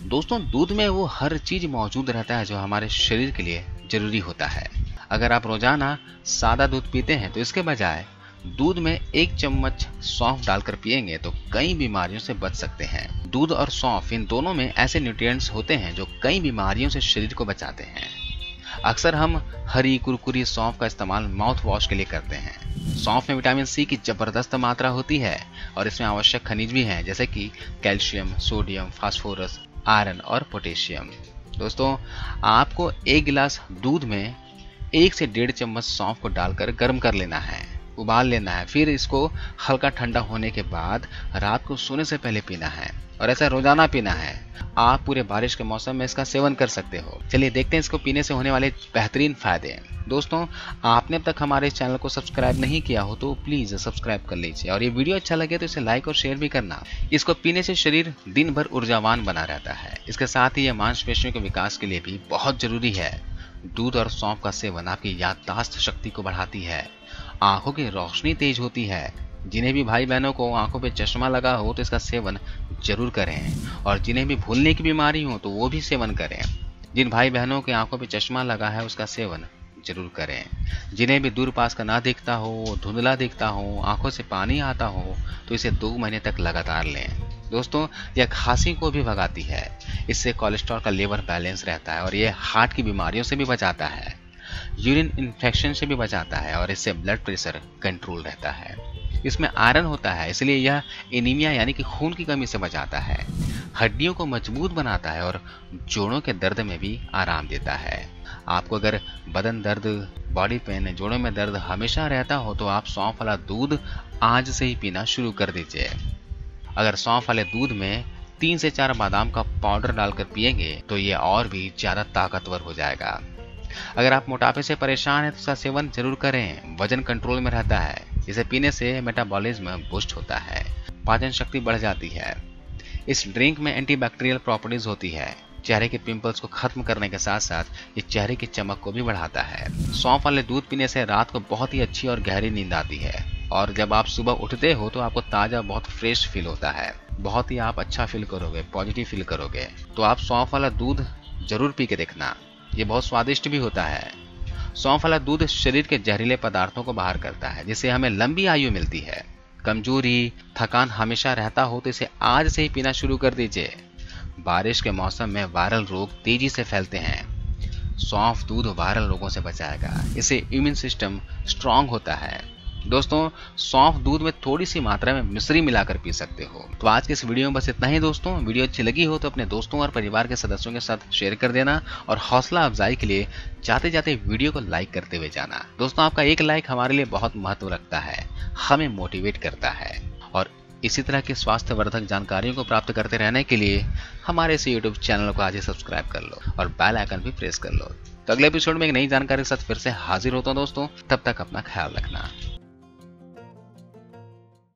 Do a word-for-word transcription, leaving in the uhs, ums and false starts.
दोस्तों दूध में वो हर चीज मौजूद रहता है जो हमारे शरीर के लिए जरूरी होता है। अगर आप रोजाना सादा दूध पीते हैं तो इसके बजाय दूध में एक चम्मच सौंफ डालकर पिएंगे तो कई बीमारियों से बच सकते हैं। दूध और सौंफ इन दोनों में ऐसे न्यूट्रिएंट्स होते हैं जो कई बीमारियों से शरीर को बचाते हैं। अक्सर हम हरी कुरकुरी सौंफ का इस्तेमाल माउथ वॉश के लिए करते हैं। सौंफ में विटामिन सी की जबरदस्त मात्रा होती है और इसमें आवश्यक खनिज भी हैं जैसे कि कैल्शियम, सोडियम, फास्फोरस, आयरन और पोटेशियम। दोस्तों आपको एक गिलास दूध में एक से डेढ़ चम्मच सौंफ को डालकर गर्म कर लेना है, उबाल लेना है। फिर इसको हल्का ठंडा होने के बाद रात को सोने से पहले पीना है और ऐसा रोजाना पीना है। आप पूरे बारिश के मौसम में इसका सेवन कर सकते हो। चलिए देखते हैं इसको पीने से होने वाले बेहतरीन फायदे। दोस्तों आपने अब तक हमारे चैनल को सब्सक्राइब नहीं किया हो तो प्लीज सब्सक्राइब कर लीजिए और ये वीडियो अच्छा लगे तो इसे लाइक और शेयर भी करना। इसको पीने से शरीर दिन भर ऊर्जावान बना रहता है। इसके साथ ही यह मांसपेशियों के विकास के लिए भी बहुत जरूरी है। दूध और सौंफ का सेवन आपकी याददाश्त शक्ति को बढ़ाती है, आंखों की रोशनी तेज होती है। जिन्हें भी भाई बहनों को आंखों पे चश्मा लगा हो तो इसका सेवन जरूर करें और जिन्हें भी भूलने की बीमारी हो तो वो भी सेवन करें। जिन भाई बहनों के आंखों पे चश्मा लगा है उसका सेवन जरूर करें। जिन्हें भी दूर पास का ना दिखता हो, धुंधला दिखता हो, आंखों से पानी आता हो तो इसे दो महीने तक लगातार लें। दोस्तों यह खांसी को भी भगाती है, इससे कोलेस्ट्रॉल का लेवल बैलेंस रहता है और यह हार्ट की बीमारियों से भी बचाता है, यूरिन इन्फेक्शन से भी बचाता है और इससे ब्लड प्रेशर कंट्रोल रहता है। इसमें आयरन होता है इसलिए यह एनीमिया यानी कि खून की कमी से बचाता है, हड्डियों को मजबूत बनाता है और जोड़ों के दर्द में भी आराम देता है। आपको अगर बदन दर्द, बॉडी पेन, जोड़ों में दर्द हमेशा रहता हो तो आप सौंफ वाला दूध आज से ही पीना शुरू कर दीजिए। अगर सौंफ वाले दूध में तीन से चार बादाम का पाउडर डालकर पिएंगे तो ये और भी ज्यादा ताकतवर हो जाएगा। अगर आप मोटापे से परेशान हैं तो इसका सेवन जरूर करें। वजन कंट्रोल में रहता है। इसे पीने से मेटाबॉलिज्म बूस्ट होता है, पाचन शक्ति बढ़ जाती है। इस ड्रिंक में एंटीबैक्टीरियल प्रॉपर्टीज होती है, चेहरे के पिंपल्स को खत्म करने के साथ साथ ये चेहरे की चमक को भी बढ़ाता है। सौंफ वाले दूध पीने से रात को बहुत ही अच्छी और गहरी नींद आती है और जब आप सुबह उठते हो तो आपको ताजा, बहुत फ्रेश फील होता है। बहुत ही आप अच्छा फील करोगे, पॉजिटिव फील करोगे। तो आप सौंफ वाला दूध जरूर पी के देखना, ये बहुत स्वादिष्ट भी होता है। सौंफ वाला दूध शरीर के जहरीले पदार्थों को बाहर करता है जिससे हमें लंबी आयु मिलती है। कमजोरी, थकान हमेशा रहता हो तो इसे आज से ही पीना शुरू कर दीजिए। बारिश के मौसम में वायरल रोग तेजी से फैलते हैं। सौंफ दूध वायरल रोगों से बचाएगा, इससे इम्यून सिस्टम स्ट्रांग होता है। दोस्तों सौंफ दूध में थोड़ी सी मात्रा में मिश्री मिलाकर पी सकते हो। तो आज के इस वीडियो में बस इतना ही दोस्तों। वीडियो अच्छी लगी हो तो अपने दोस्तों और परिवार के सदस्यों के साथ शेयर कर देना और हौसला अफजाई के लिए जाते जाते वीडियो को लाइक करते हुए जाना। दोस्तों आपका एक लाइक हमारे लिए बहुत महत्व रखता है, हमें मोटिवेट करता है और इसी तरह की स्वास्थ्य वर्धक जानकारियों को प्राप्त करते रहने के लिए हमारे इस यूट्यूब चैनल को आज ही सब्सक्राइब कर लो और बेल आइकन भी प्रेस कर लो। तो अगले एपिसोड में एक नई जानकारी के साथ फिर से हाजिर होता हूं दोस्तों। तब तक अपना ख्याल रखना।